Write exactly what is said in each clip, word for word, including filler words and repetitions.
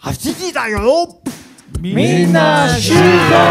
はちじだよ。 みんな集合。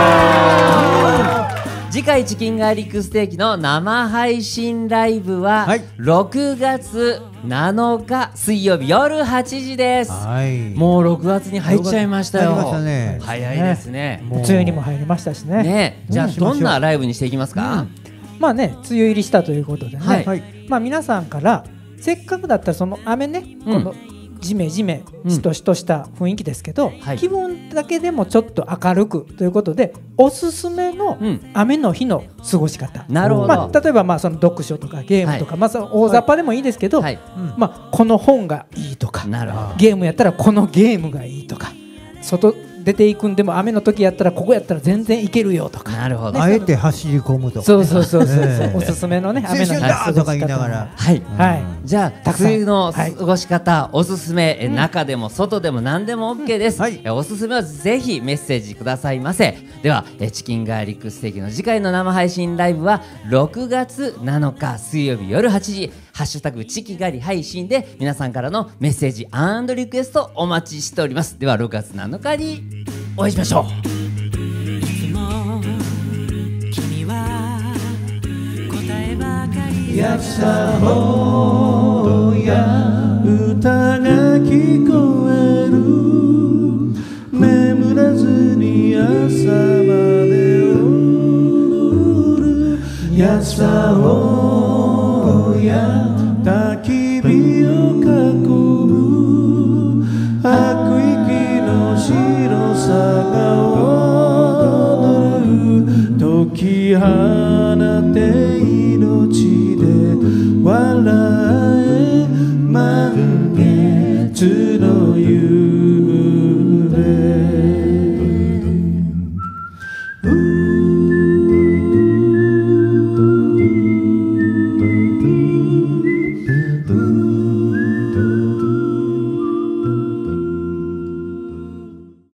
次回チキンガーリックステーキの生配信ライブははいろくがつなのか水曜日夜はちじです。 はい。 もうろくがつに入っちゃいましたよ。 入りましたね。 早いですね。 もう梅雨にも入りましたしね。 ね、じゃあうんどんなライブにしていきますか？ まあね、梅雨入りしたということでね、 はいはい。 まあ皆さんからせっかくだったらその雨ね、 うんこのジメジメうんしとしとした雰囲気ですけど、 はい気分だけでもちょっと明るくということでおすすめのうん、 雨の日の過ごし方、 なるほど。 まあ、例えばまあその読書とかゲームとか、まあその大雑把でもいいですけど、 はい、 うんまあ、この本がいいとかなるほど。 ゲームやったらこのゲームがいいとか外出ていくんでも雨の時やったらここやったら全然いけるよとか、 なるほど。 あえて走り込むとか。 そうそうそうそう、 ねおすすめのね雨の日の青春だとか過ごし方言いながら。 はい。 はいじゃあたくさん梅雨のはい過ごし方、おすすめ、え中でも外でも何でも OK です、 うんはいえおすすめはぜひメッセージくださいませ。ではえチキンガーリックステーキの次回の生配信ライブはろくがつなのか水曜日夜はちじハッシュタグチキガリ配信で皆さんからのメッセージ&リクエストお待ちしております。ではろくがつなのかにお会いしましょう。 いつも君は答えばかりやさほどや歌が聞こえる眠らずに朝まで踊るやさほどや焚き火を囲む